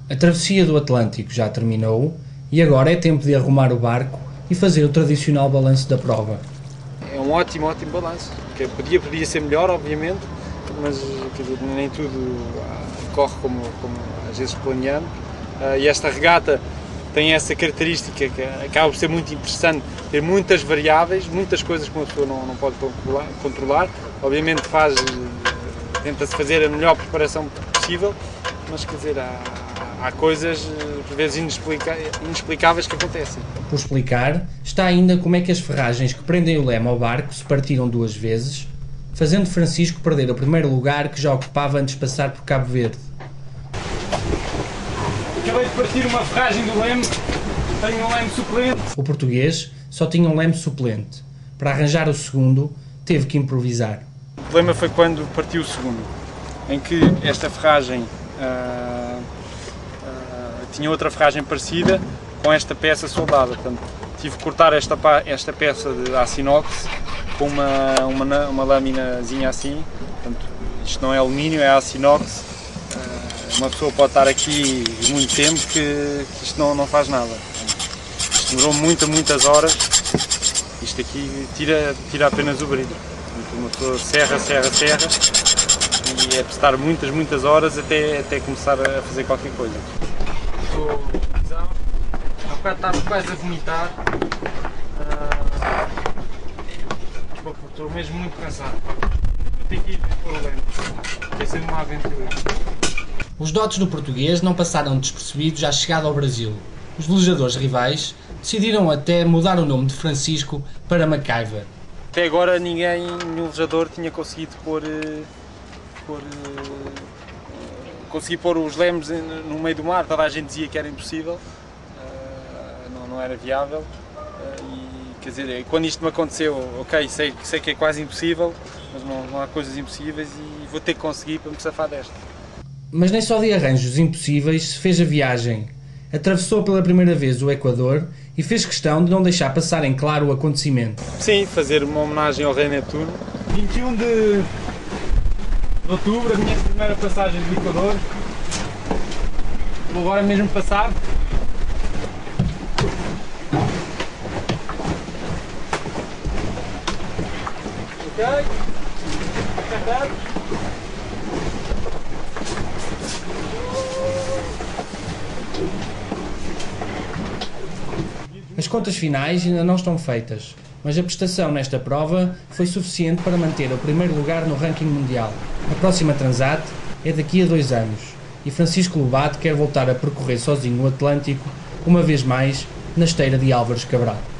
A travessia do Atlântico já terminou e agora é tempo de arrumar o barco e fazer o tradicional balanço da prova. É um ótimo balanço, que podia ser melhor, obviamente, mas quer dizer, nem tudo corre como às vezes planeamos. E esta regata tem essa característica que acaba por ser muito interessante, ter muitas variáveis, muitas coisas que uma pessoa não pode controlar. Obviamente tenta-se fazer a melhor preparação possível, mas quer dizer, há coisas por vezes inexplicáveis que acontecem. Por explicar, está ainda como é que as ferragens que prendem o leme ao barco se partiram 2 vezes, fazendo Francisco perder o primeiro lugar que já ocupava antes de passar por Cabo Verde. Acabei de partir uma ferragem do leme, tenho um leme suplente. O português só tinha um leme suplente. Para arranjar o segundo, teve que improvisar. O problema foi quando partiu o segundo, em que esta ferragem tinha outra ferragem parecida com esta peça soldada. Portanto, tive que cortar esta peça de aço inox com uma laminazinha assim. Portanto, isto não é alumínio, é aço inox. Uma pessoa pode estar aqui muito tempo que isto não faz nada. Isto demorou muitas horas. Isto aqui tira apenas o brilho. Portanto, uma pessoa serra e é prestar muitas horas até começar a fazer qualquer coisa. Há bocado estava quase a vomitar. Estou mesmo muito cansado. Eu tenho que ir para o leme. Vai ser uma aventura. Os dotes do português não passaram despercebidos à chegada ao Brasil. Os velejadores rivais decidiram até mudar o nome de Francisco para MacIver. Até agora nenhum velejador tinha conseguido pôr os lemes no meio do mar. Toda a gente dizia que era impossível, não era viável. E, quer dizer, quando isto me aconteceu, ok, sei que é quase impossível, mas não há coisas impossíveis e vou ter que conseguir para me safar desta. Mas nem só de arranjos impossíveis se fez a viagem. Atravessou pela primeira vez o Equador e fez questão de não deixar passar em claro o acontecimento. Sim, fazer uma homenagem ao Rei Neptuno. 21 de outubro, a minha primeira passagem do Equador. Vou agora mesmo passar. Ok? Acertado? As contas finais ainda não estão feitas, mas a prestação nesta prova foi suficiente para manter o primeiro lugar no ranking mundial. A próxima Transat é daqui a 2 anos e Francisco Lobato quer voltar a percorrer sozinho o Atlântico, uma vez mais, na esteira de Álvares Cabral.